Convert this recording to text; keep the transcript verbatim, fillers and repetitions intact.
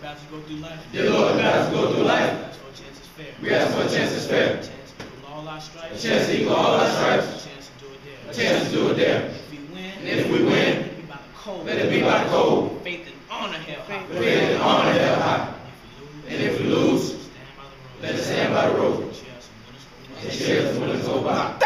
paths we go through life. Dear Lord, the paths we go through life. That's for a chance is fair. We ask for a chance is fair. A chance to equal all our stripes. A chance to equal all our stripes. A chance to do it there. A chance to do it there. If we win, and if we win, let it be by the cold. Let it be by the cold. Faith and honor held high. Faith and honor held high. And if we lose, stand by the road. let us stand by the road. And cheer us when winners go by. And cheer us when winners go by.